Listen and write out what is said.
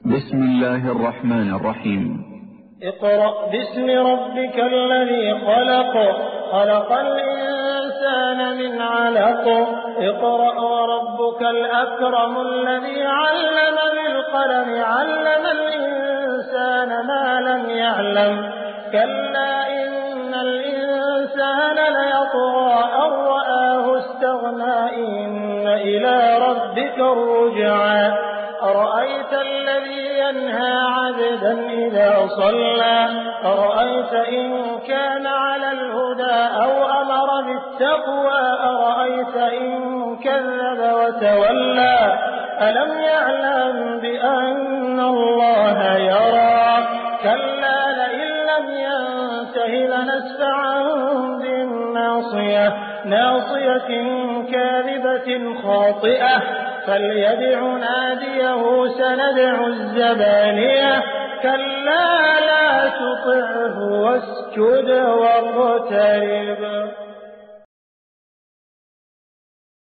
بسم الله الرحمن الرحيم. اقرأ باسم ربك الذي خلق، خلق الإنسان من علق. اقرأ وربك الأكرم الذي علم بالقلم، علم الإنسان ما لم يعلم. كلا إن الإنسان ليطغى أن رآه استغنى، إن إلى ربك الرجعى. أرأيت الذي ينهى عبدا إذا صلى، أرأيت إن كان على الهدى أو أمر بالتقوى، أرأيت إن كذب وتولى. ألم يعلم بأن الله يرى. كلا لئن لم ينته لنسفعا بالناصية، ناصية كاذبة خاطئة، فليدع ناديه سندع الزبانية. كلا لا تطعه واسجد واقترب.